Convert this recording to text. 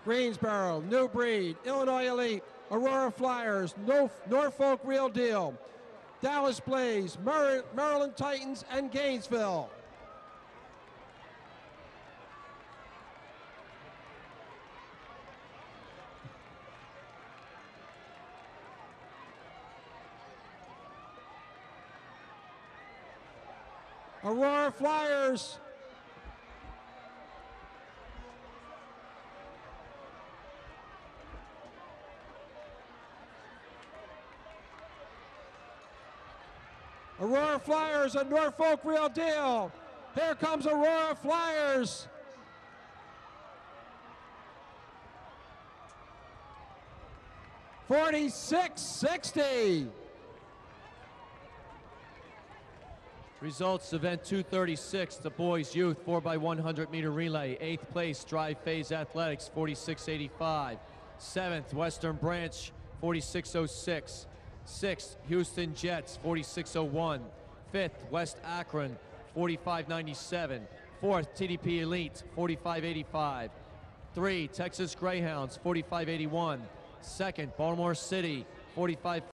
Greensboro, New Breed, Illinois Elite, Aurora Flyers, Norfolk Real Deal, Dallas Blaze, Maryland Titans, and Gainesville. Aurora Flyers. Aurora Flyers and Norfolk Real Deal. Here comes Aurora Flyers. $46.60. Results, event 236, the boys youth 4x100 meter relay. 8th place, Drive Phase Athletics, 46.85. 7th, Western Branch, 46.06. 6th, Houston Jets, 46.01. 5th, West Akron, 45.97. 4th, TDP Elite, 45.85. 3, Texas Greyhounds, 45.81. 2nd, Baltimore City, 45.50.